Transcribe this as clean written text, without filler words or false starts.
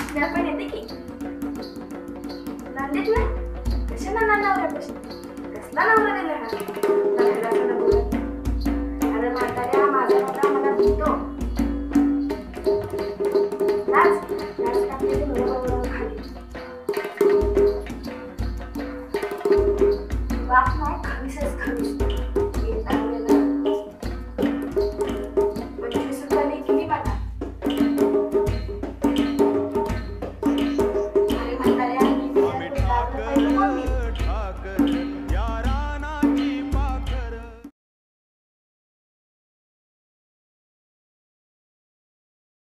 मी आपण येते की नांदेड ना कशाला नानावऱ्यापाशी कसला नवरा दिला हा नवऱ्याला असं बोलत अरे म्हाताऱ्या माझा नवरा मला म्हणतो लाज लाज टाकलेली मुलं